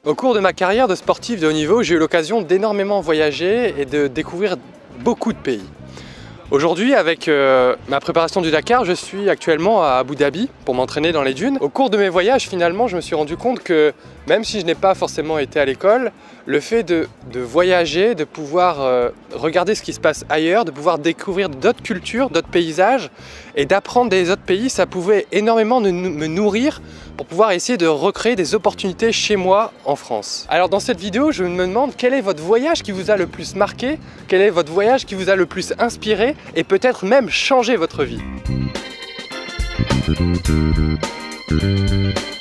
Au cours de ma carrière de sportif de haut niveau, j'ai eu l'occasion d'énormément voyager et de découvrir beaucoup de pays. Aujourd'hui, avec ma préparation du Dakar, je suis actuellement à Abu Dhabi pour m'entraîner dans les dunes. Au cours de mes voyages, finalement, je me suis rendu compte que même si je n'ai pas forcément été à l'école, le fait de voyager, de pouvoir regarder ce qui se passe ailleurs, de pouvoir découvrir d'autres cultures, d'autres paysages et d'apprendre des autres pays, ça pouvait énormément me nourrir pour pouvoir essayer de recréer des opportunités chez moi en France. Alors dans cette vidéo, je me demande quel est votre voyage qui vous a le plus marqué, quel est votre voyage qui vous a le plus inspiré et peut-être même changé votre vie.